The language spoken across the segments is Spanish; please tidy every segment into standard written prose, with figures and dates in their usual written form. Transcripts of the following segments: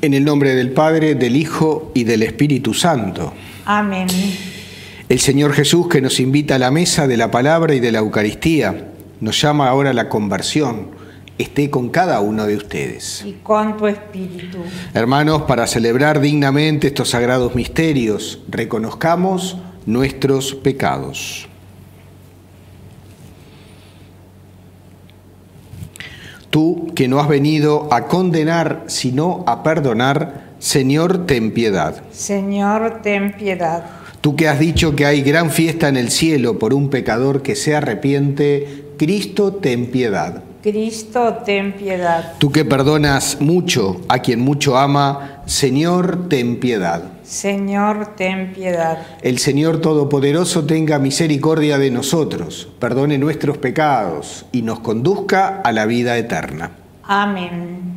En el nombre del Padre, del Hijo y del Espíritu Santo. Amén. El Señor Jesús, que nos invita a la mesa de la palabra y de la Eucaristía, nos llama ahora a la conversión. Esté con cada uno de ustedes. Y con tu espíritu. Hermanos, para celebrar dignamente estos sagrados misterios, reconozcamos nuestros pecados. Tú, que no has venido a condenar, sino a perdonar, Señor, ten piedad. Señor, ten piedad. Tú que has dicho que hay gran fiesta en el cielo por un pecador que se arrepiente, Cristo, ten piedad. Cristo, ten piedad. Tú que perdonas mucho a quien mucho ama, Señor, ten piedad. Señor, ten piedad. El Señor Todopoderoso tenga misericordia de nosotros, perdone nuestros pecados y nos conduzca a la vida eterna. Amén.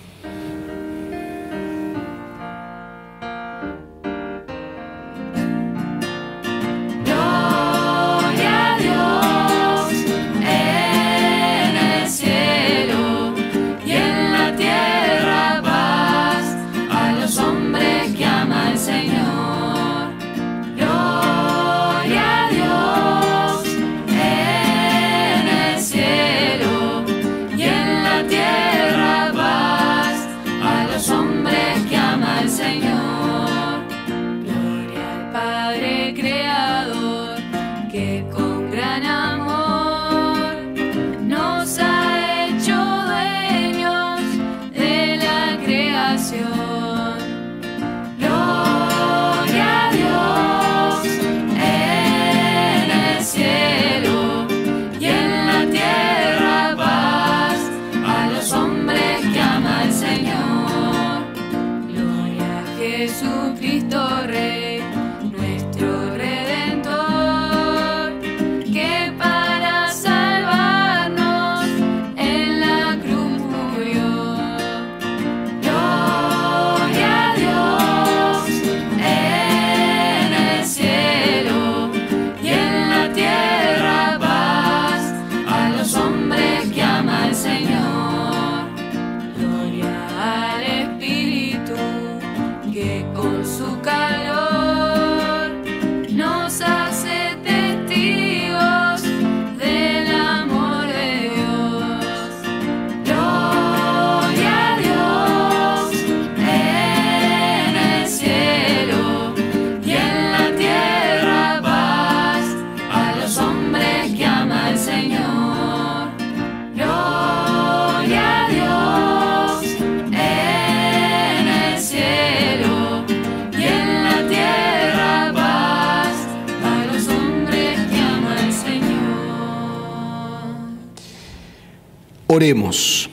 Oremos.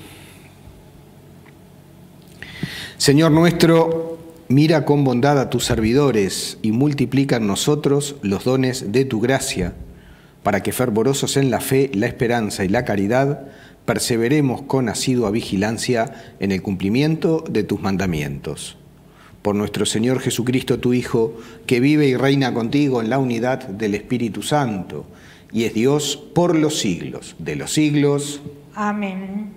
Señor nuestro, mira con bondad a tus servidores y multiplica en nosotros los dones de tu gracia, para que fervorosos en la fe, la esperanza y la caridad, perseveremos con asidua vigilancia en el cumplimiento de tus mandamientos. Por nuestro Señor Jesucristo, tu Hijo, que vive y reina contigo en la unidad del Espíritu Santo, y es Dios por los siglos de los siglos. Amén.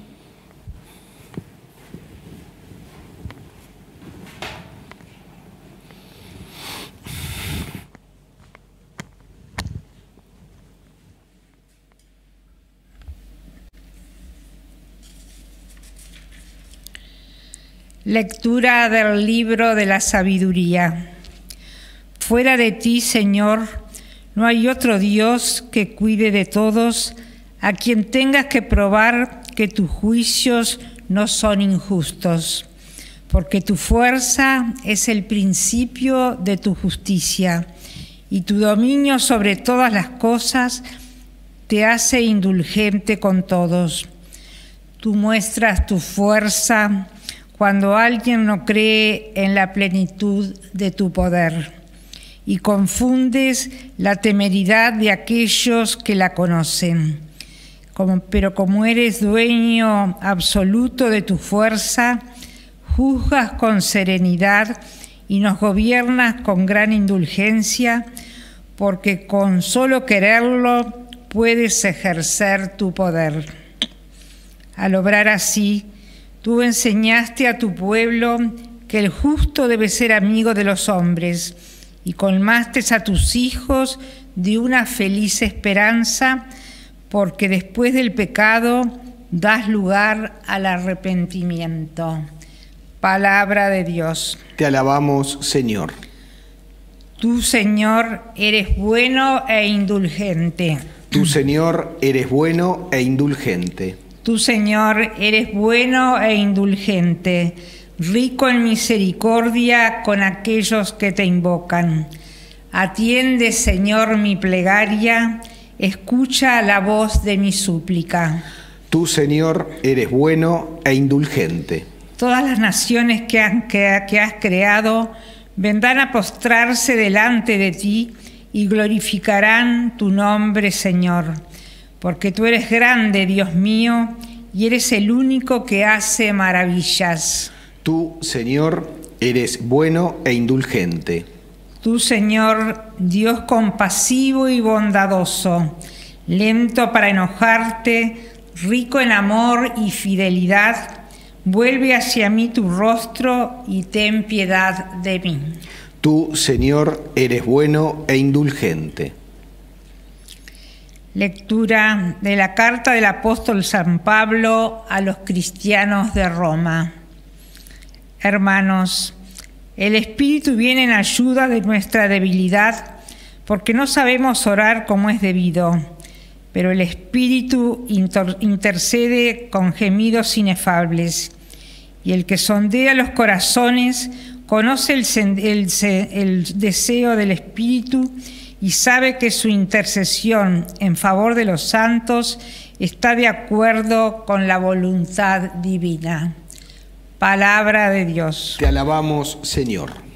Lectura del libro de la sabiduría. Fuera de ti, Señor, no hay otro Dios que cuide de todos, a quien tengas que probar que tus juicios no son injustos, porque tu fuerza es el principio de tu justicia, y tu dominio sobre todas las cosas te hace indulgente con todos. Tú muestras tu fuerza cuando alguien no cree en la plenitud de tu poder, y confundes la temeridad de aquellos que la conocen. Pero como eres dueño absoluto de tu fuerza, juzgas con serenidad y nos gobiernas con gran indulgencia, porque con solo quererlo puedes ejercer tu poder. Al obrar así, Tú enseñaste a tu pueblo que el justo debe ser amigo de los hombres, y colmaste a tus hijos de una feliz esperanza, porque después del pecado das lugar al arrepentimiento. Palabra de Dios. Te alabamos, Señor. Tú, Señor, eres bueno e indulgente. Tú, Señor, eres bueno e indulgente. Tú, Señor, eres bueno e indulgente, rico en misericordia con aquellos que te invocan. Atiende, Señor, mi plegaria, escucha la voz de mi súplica. Tú, Señor, eres bueno e indulgente. Todas las naciones que has creado vendrán a postrarse delante de ti y glorificarán tu nombre, Señor, porque tú eres grande, Dios mío, y eres el único que hace maravillas. Tú, Señor, eres bueno e indulgente. Tú, Señor, Dios compasivo y bondadoso, lento para enojarte, rico en amor y fidelidad, vuelve hacia mí tu rostro y ten piedad de mí. Tú, Señor, eres bueno e indulgente. Lectura de la carta del apóstol San Pablo a los cristianos de Roma. Hermanos, el Espíritu viene en ayuda de nuestra debilidad, porque no sabemos orar como es debido, pero el Espíritu intercede con gemidos inefables. Y el que sondea los corazones conoce el deseo del Espíritu y sabe que su intercesión en favor de los santos está de acuerdo con la voluntad divina. Palabra de Dios. Te alabamos, Señor.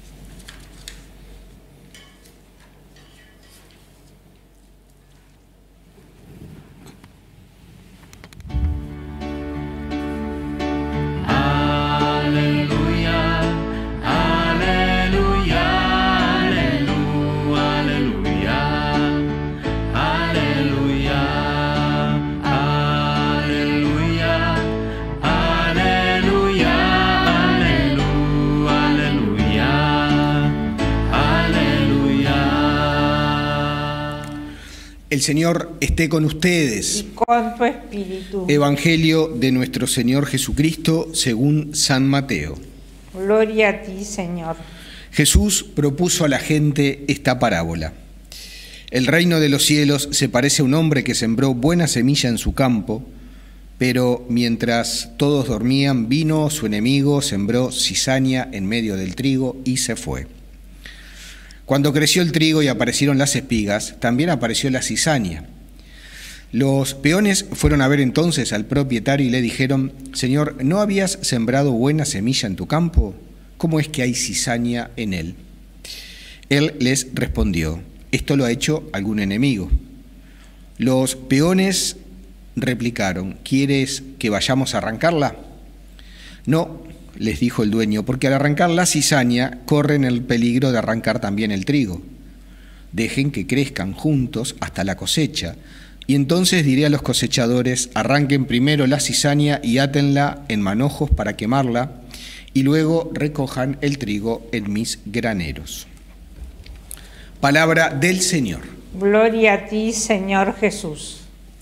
El Señor esté con ustedes. Y con tu espíritu. Evangelio de nuestro Señor Jesucristo según San Mateo. Gloria a ti, Señor. Jesús propuso a la gente esta parábola. El reino de los cielos se parece a un hombre que sembró buena semilla en su campo, pero mientras todos dormían, vino su enemigo, sembró cizaña en medio del trigo y se fue. Cuando creció el trigo y aparecieron las espigas, también apareció la cizaña. Los peones fueron a ver entonces al propietario y le dijeron: Señor, ¿no habías sembrado buena semilla en tu campo? ¿Cómo es que hay cizaña en él? Él les respondió: esto lo ha hecho algún enemigo. Los peones replicaron: ¿quieres que vayamos a arrancarla? No, les dijo el dueño, porque al arrancar la cizaña corren el peligro de arrancar también el trigo. Dejen que crezcan juntos hasta la cosecha, y entonces diré a los cosechadores: arranquen primero la cizaña y átenla en manojos para quemarla, y luego recojan el trigo en mis graneros. Palabra del Señor. Gloria a ti, Señor Jesús.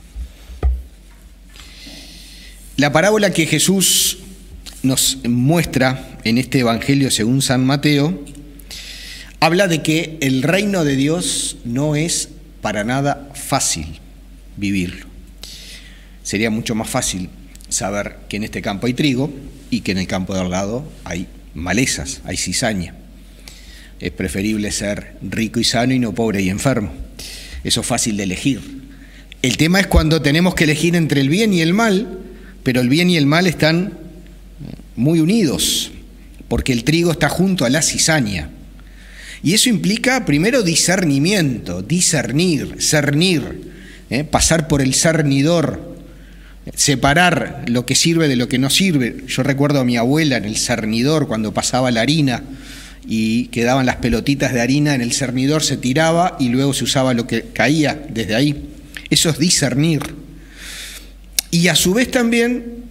La parábola que Jesús nos muestra en este Evangelio según San Mateo habla de que el reino de Dios no es para nada fácil vivirlo. Sería mucho más fácil saber que en este campo hay trigo y que en el campo de al lado hay malezas, hay cizaña. Es preferible ser rico y sano y no pobre y enfermo. Eso es fácil de elegir. El tema es cuando tenemos que elegir entre el bien y el mal, pero el bien y el mal están muy unidos, porque el trigo está junto a la cizaña. Y eso implica primero discernimiento, discernir, cernir, pasar por el cernidor, separar lo que sirve de lo que no sirve. Yo recuerdo a mi abuela en el cernidor cuando pasaba la harina y quedaban las pelotitas de harina en el cernidor, se tiraba y luego se usaba lo que caía desde ahí. Eso es discernir. Y a su vez también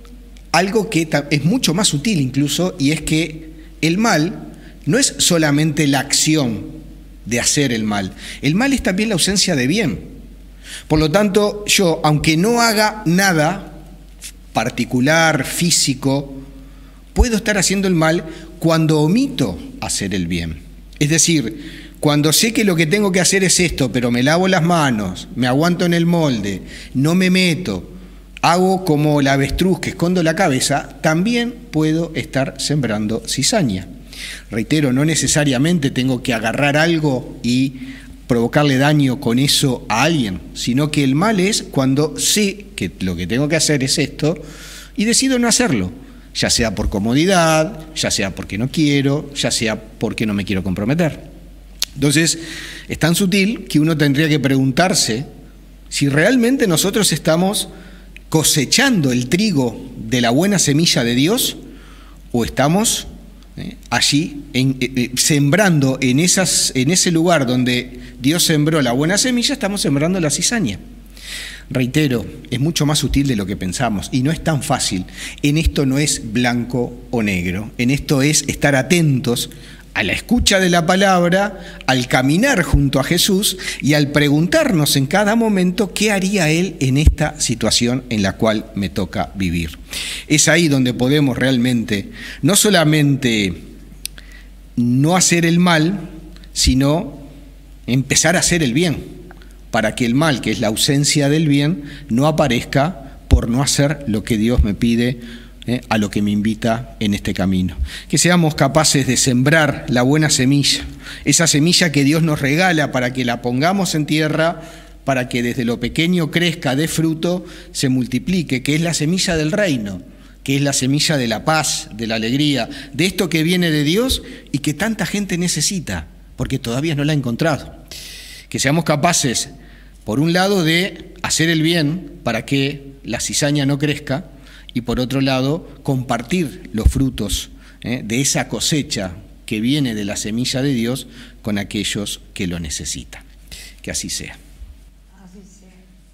algo que es mucho más sutil incluso, y es que el mal no es solamente la acción de hacer el mal es también la ausencia de bien. Por lo tanto, yo, aunque no haga nada particular, físico, puedo estar haciendo el mal cuando omito hacer el bien. Es decir, cuando sé que lo que tengo que hacer es esto, pero me lavo las manos, me aguanto en el molde, no me meto, hago como la avestruz que escondo la cabeza, también puedo estar sembrando cizaña. Reitero, no necesariamente tengo que agarrar algo y provocarle daño con eso a alguien, sino que el mal es cuando sé que lo que tengo que hacer es esto y decido no hacerlo, ya sea por comodidad, ya sea porque no quiero, ya sea porque no me quiero comprometer. Entonces, es tan sutil que uno tendría que preguntarse si realmente nosotros estamos cosechando el trigo de la buena semilla de Dios o estamos allí sembrando en ese lugar donde Dios sembró la buena semilla, estamos sembrando la cizaña. Reitero, es mucho más sutil de lo que pensamos y no es tan fácil. En esto no es blanco o negro, en esto es estar atentos a la escucha de la palabra, al caminar junto a Jesús y al preguntarnos en cada momento qué haría Él en esta situación en la cual me toca vivir. Es ahí donde podemos realmente no solamente no hacer el mal, sino empezar a hacer el bien, para que el mal, que es la ausencia del bien, no aparezca por no hacer lo que Dios me pide, a lo que me invita en este camino. Que seamos capaces de sembrar la buena semilla, esa semilla que Dios nos regala para que la pongamos en tierra, para que desde lo pequeño crezca, dé fruto, se multiplique, que es la semilla del reino, que es la semilla de la paz, de la alegría, de esto que viene de Dios y que tanta gente necesita, porque todavía no la ha encontrado. Que seamos capaces, por un lado, de hacer el bien para que la cizaña no crezca, y por otro lado, compartir los frutos de esa cosecha que viene de la semilla de Dios con aquellos que lo necesitan. Que así sea. Así sea.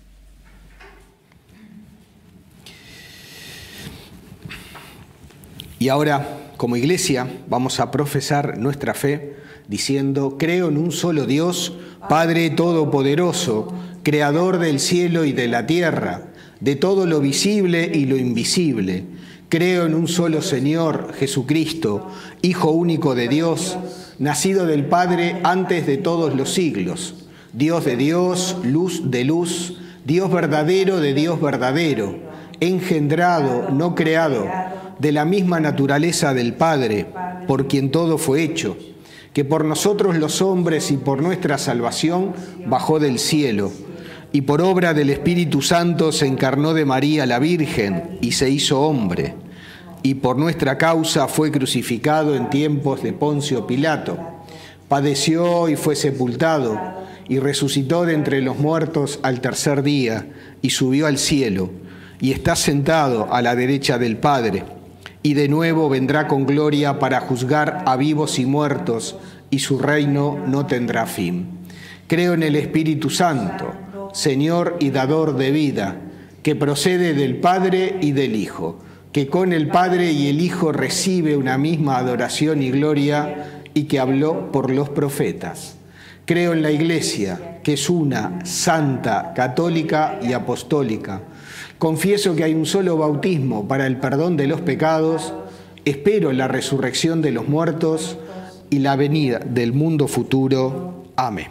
Y ahora, como iglesia, vamos a profesar nuestra fe diciendo: creo en un solo Dios, Padre Todopoderoso, Creador del cielo y de la tierra, de todo lo visible y lo invisible. Creo en un solo Señor, Jesucristo, Hijo único de Dios, nacido del Padre antes de todos los siglos, Dios de Dios, luz de luz, Dios verdadero de Dios verdadero, engendrado, no creado, de la misma naturaleza del Padre, por quien todo fue hecho, que por nosotros los hombres y por nuestra salvación bajó del cielo, y por obra del Espíritu Santo se encarnó de María la Virgen y se hizo hombre, y por nuestra causa fue crucificado en tiempos de Poncio Pilato, padeció y fue sepultado, y resucitó de entre los muertos al tercer día, y subió al cielo, y está sentado a la derecha del Padre, y de nuevo vendrá con gloria para juzgar a vivos y muertos, y su reino no tendrá fin. Creo en el Espíritu Santo, Señor y dador de vida, que procede del Padre y del Hijo, que con el Padre y el Hijo recibe una misma adoración y gloria, y que habló por los profetas. Creo en la Iglesia, que es una, santa, católica y apostólica. Confieso que hay un solo bautismo para el perdón de los pecados, espero la resurrección de los muertos y la venida del mundo futuro. Amén.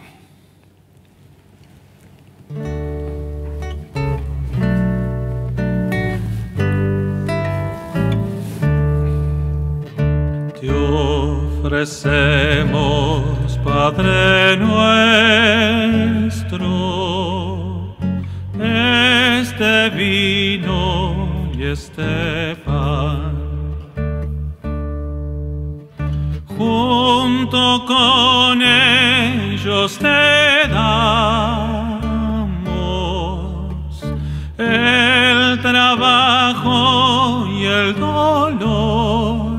Te ofrecemos, Padre nuestro, este vino y este pan, junto con ellos te damos el trabajo y el dolor,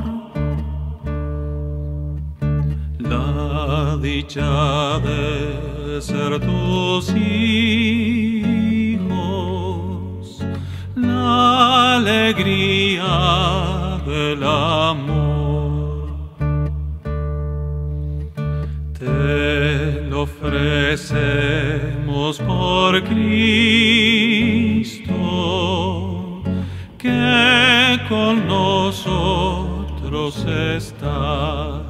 la dicha de ser tus hijos, la alegría del amor. Te lo ofrecemos por Cristo, que con nosotros está.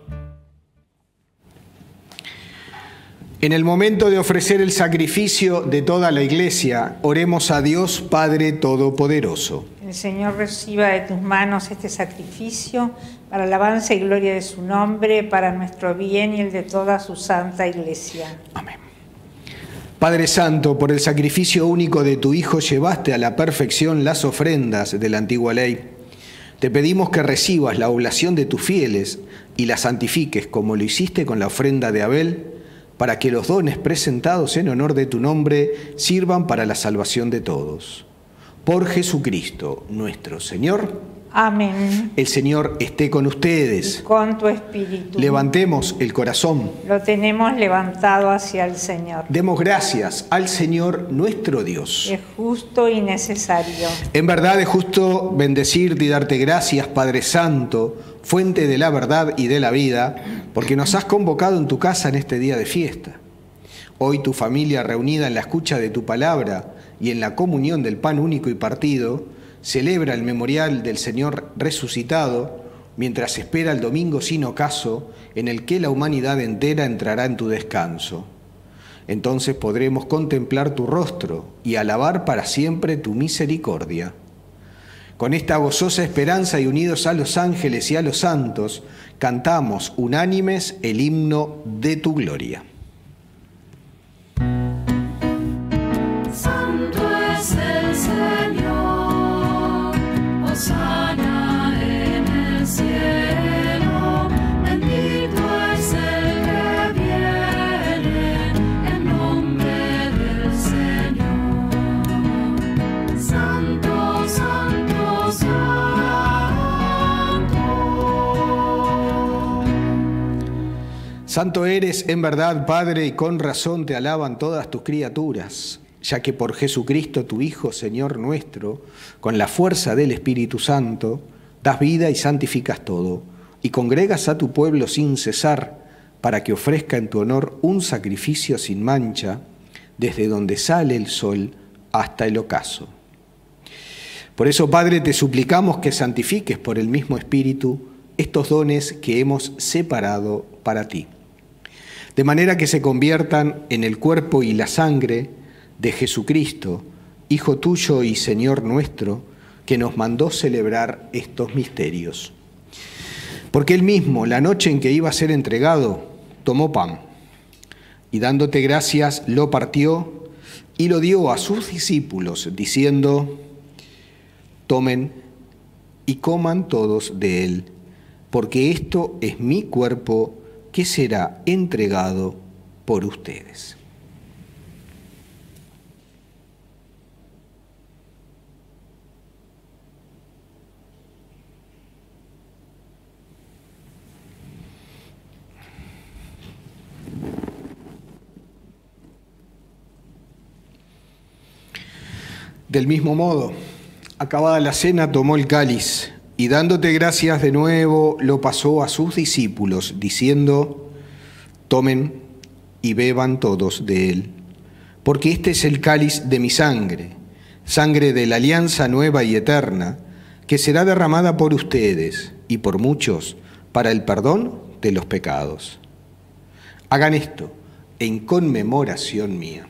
En el momento de ofrecer el sacrificio de toda la Iglesia, oremos a Dios Padre Todopoderoso. El Señor reciba de tus manos este sacrificio para alabanza y gloria de su nombre, para nuestro bien y el de toda su santa Iglesia. Amén. Padre Santo, por el sacrificio único de tu Hijo llevaste a la perfección las ofrendas de la antigua ley. Te pedimos que recibas la oblación de tus fieles y la santifiques como lo hiciste con la ofrenda de Abel, para que los dones presentados en honor de tu nombre sirvan para la salvación de todos. Por Jesucristo nuestro Señor. Amén. El Señor esté con ustedes. Y con tu espíritu. Levantemos el corazón. Lo tenemos levantado hacia el Señor. Demos gracias al Señor nuestro Dios. Es justo y necesario. En verdad es justo bendecirte y darte gracias, Padre Santo, fuente de la verdad y de la vida, porque nos has convocado en tu casa en este día de fiesta. Hoy tu familia, reunida en la escucha de tu palabra y en la comunión del pan único y partido, celebra el memorial del Señor resucitado, mientras espera el domingo sin ocaso, en el que la humanidad entera entrará en tu descanso. Entonces podremos contemplar tu rostro y alabar para siempre tu misericordia. Con esta gozosa esperanza y unidos a los ángeles y a los santos, cantamos unánimes el himno de tu gloria. Santo es el Señor, hosana en el cielo, bendito es el que viene en nombre del Señor. Santo, santo, santo. Santo eres en verdad, Padre, y con razón te alaban todas tus criaturas, ya que por Jesucristo tu Hijo, Señor nuestro, con la fuerza del Espíritu Santo, das vida y santificas todo, y congregas a tu pueblo sin cesar, para que ofrezca en tu honor un sacrificio sin mancha, desde donde sale el sol hasta el ocaso. Por eso, Padre, te suplicamos que santifiques por el mismo Espíritu estos dones que hemos separado para ti, de manera que se conviertan en el cuerpo y la sangre de Jesucristo, Hijo tuyo y Señor nuestro, que nos mandó celebrar estos misterios. Porque él mismo, la noche en que iba a ser entregado, tomó pan, y dándote gracias, lo partió y lo dio a sus discípulos, diciendo: tomen y coman todos de él, porque esto es mi cuerpo que será entregado por ustedes. Del mismo modo, acabada la cena, tomó el cáliz y dándote gracias de nuevo, lo pasó a sus discípulos, diciendo: tomen y beban todos de él, porque este es el cáliz de mi sangre, sangre de la alianza nueva y eterna, que será derramada por ustedes y por muchos para el perdón de los pecados. Hagan esto en conmemoración mía.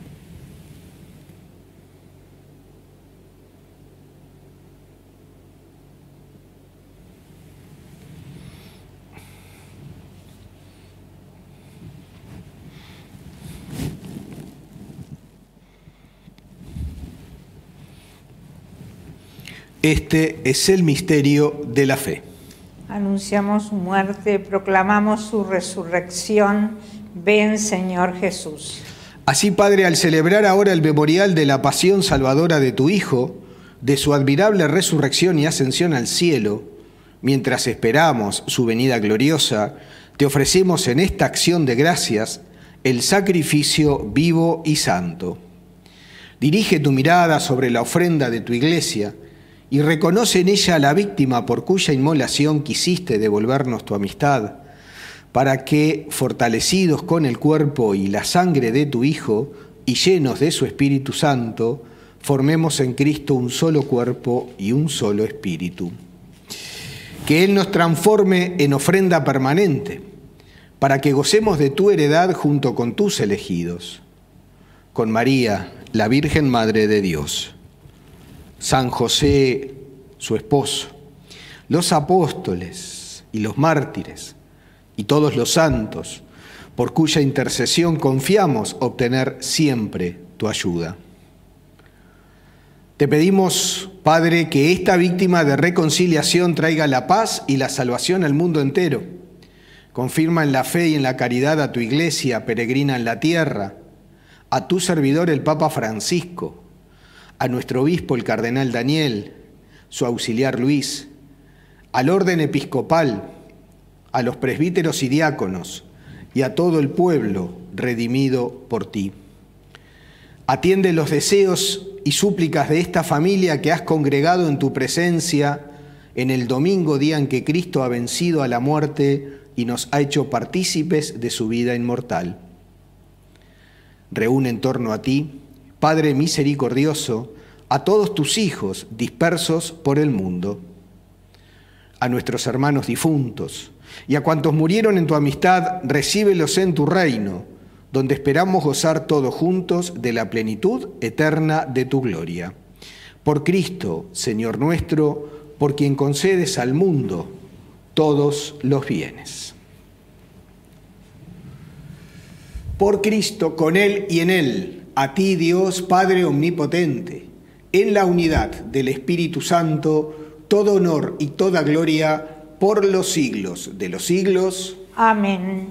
Este es el misterio de la fe. Anunciamos su muerte, proclamamos su resurrección. Ven, Señor Jesús. Así, Padre, al celebrar ahora el memorial de la pasión salvadora de tu Hijo, de su admirable resurrección y ascensión al cielo, mientras esperamos su venida gloriosa, te ofrecemos en esta acción de gracias el sacrificio vivo y santo. Dirige tu mirada sobre la ofrenda de tu Iglesia y reconoce en ella a la víctima por cuya inmolación quisiste devolvernos tu amistad, para que, fortalecidos con el cuerpo y la sangre de tu Hijo y llenos de su Espíritu Santo, formemos en Cristo un solo cuerpo y un solo espíritu. Que Él nos transforme en ofrenda permanente, para que gocemos de tu heredad junto con tus elegidos, con María, la Virgen Madre de Dios, San José, su esposo, los apóstoles y los mártires, y todos los santos, por cuya intercesión confiamos obtener siempre tu ayuda. Te pedimos, Padre, que esta víctima de reconciliación traiga la paz y la salvación al mundo entero. Confirma en la fe y en la caridad a tu Iglesia peregrina en la tierra, a tu servidor el Papa Francisco, a nuestro obispo el Cardenal Daniel, su auxiliar Luis, al orden episcopal, a los presbíteros y diáconos y a todo el pueblo redimido por ti. Atiende los deseos y súplicas de esta familia que has congregado en tu presencia en el domingo, día en que Cristo ha vencido a la muerte y nos ha hecho partícipes de su vida inmortal. Reúne en torno a ti, Padre misericordioso, a todos tus hijos dispersos por el mundo, a nuestros hermanos difuntos y a cuantos murieron en tu amistad, recíbelos en tu reino, donde esperamos gozar todos juntos de la plenitud eterna de tu gloria. Por Cristo, Señor nuestro, por quien concedes al mundo todos los bienes. Por Cristo, con Él y en Él, a ti, Dios Padre omnipotente, en la unidad del Espíritu Santo, todo honor y toda gloria por los siglos de los siglos. Amén.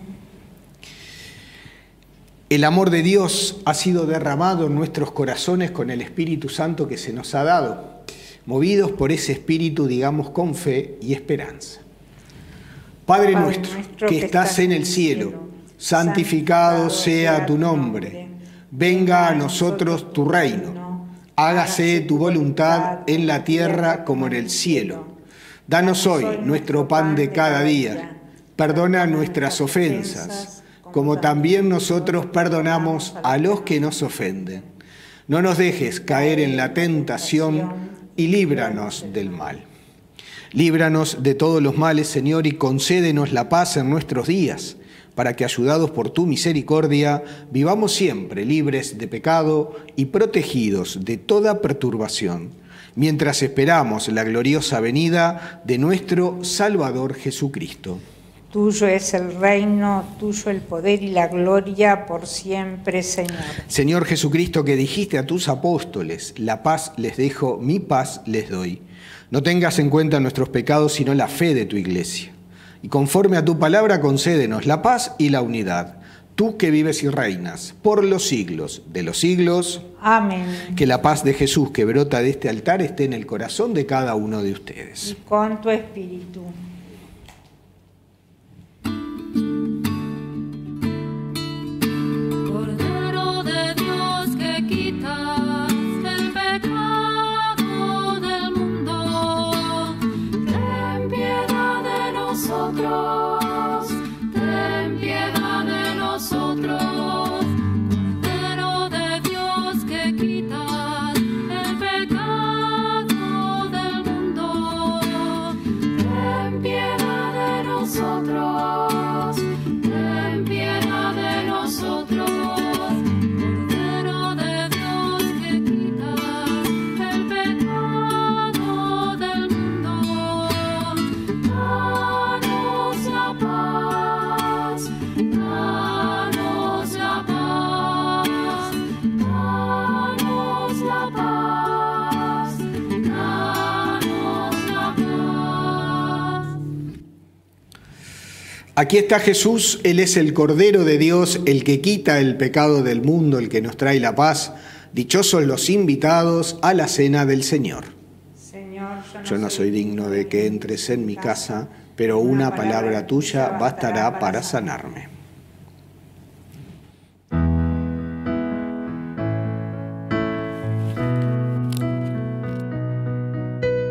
El amor de Dios ha sido derramado en nuestros corazones con el Espíritu Santo que se nos ha dado. Movidos por ese Espíritu, digamos con fe y esperanza. Padre nuestro, que estás en el cielo, santificado sea tu nombre. Venga a nosotros tu reino. Hágase tu voluntad en la tierra como en el cielo. Danos hoy nuestro pan de cada día. Perdona nuestras ofensas, como también nosotros perdonamos a los que nos ofenden. No nos dejes caer en la tentación y líbranos del mal. Líbranos de todos los males, Señor, y concédenos la paz en nuestros días, para que, ayudados por tu misericordia, vivamos siempre libres de pecado y protegidos de toda perturbación, mientras esperamos la gloriosa venida de nuestro Salvador Jesucristo. Tuyo es el reino, tuyo el poder y la gloria por siempre, Señor. Señor Jesucristo, que dijiste a tus apóstoles, la paz les dejo, mi paz les doy. No tengas en cuenta nuestros pecados, sino la fe de tu Iglesia. Y conforme a tu palabra, concédenos la paz y la unidad. Tú que vives y reinas por los siglos de los siglos. Amén. Que la paz de Jesús que brota de este altar esté en el corazón de cada uno de ustedes. Y con tu espíritu. Cordero de Dios que quitas el pecado del mundo, ten piedad de nosotros, ten piedad de nosotros. Cordero de Dios que quitas el pecado del mundo, ten piedad de nosotros, ten piedad de nosotros. Cordero de Dios que quitas el pecado del mundo, danos la paz, danos la paz, danos la paz, danos la paz. Aquí está Jesús, Él es el Cordero de Dios, el que quita el pecado del mundo, el que nos trae la paz. Dichosos los invitados a la cena del Señor. Señor, Yo no soy digno de que entres en mi casa, pero una palabra tuya bastará para sanarme.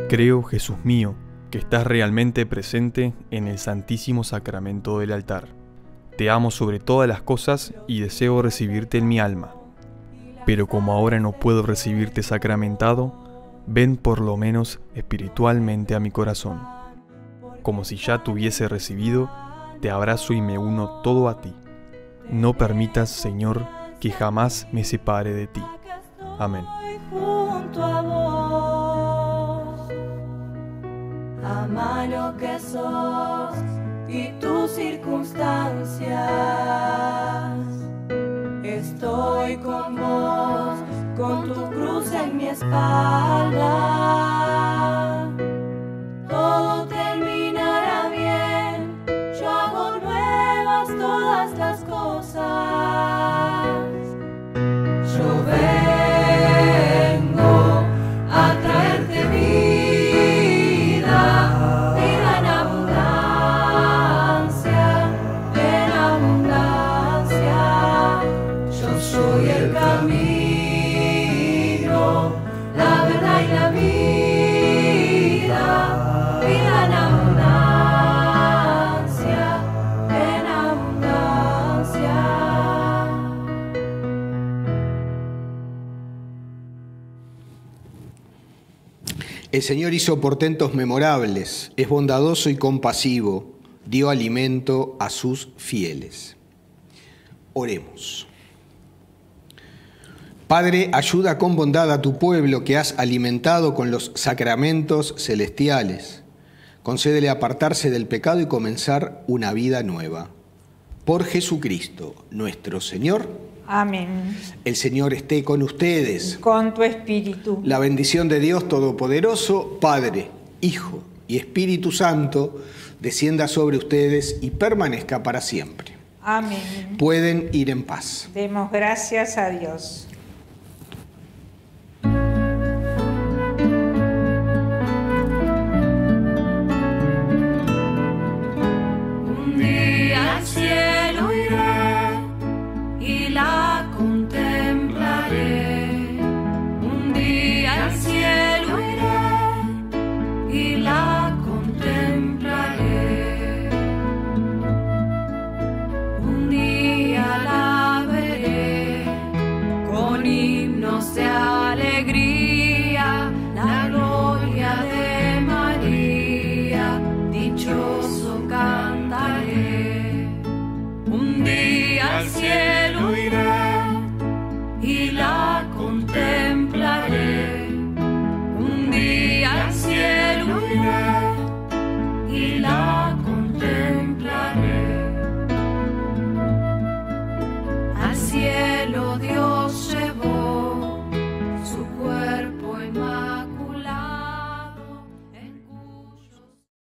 Creo, Jesús mío, que estás realmente presente en el Santísimo Sacramento del altar. Te amo sobre todas las cosas y deseo recibirte en mi alma. Pero como ahora no puedo recibirte sacramentado, ven por lo menos espiritualmente a mi corazón. Como si ya te hubiese recibido, te abrazo y me uno todo a ti. No permitas, Señor, que jamás me separe de ti. Amén. Junto a vos, ama lo que sos y tus circunstancias. Estoy con vos, con tu cruz en mi espalda. Todo terminará bien, yo hago nuevas todas las cosas. Yo vengo a traerte vida, vida en abundancia, en abundancia. Yo soy el camino, la verdad y la vida, vida en abundancia, en abundancia. El Señor hizo portentos memorables, es bondadoso y compasivo, dio alimento a sus fieles. Oremos. Padre, ayuda con bondad a tu pueblo que has alimentado con los sacramentos celestiales. Concédele apartarse del pecado y comenzar una vida nueva. Por Jesucristo, nuestro Señor. Amén. El Señor esté con ustedes. Con tu espíritu. La bendición de Dios Todopoderoso, Padre, Hijo y Espíritu Santo, descienda sobre ustedes y permanezca para siempre. Amén. Pueden ir en paz. Demos gracias a Dios. Un día al cielo iré y la contemplaré. Un día al cielo iré y la contemplaré. Un día la veré con himnos de alegría, la gloria de María, dichoso cantaré. Un día al cielo iré y la contemplaré. Un día al cielo iré y la contemplaré. Al cielo Dios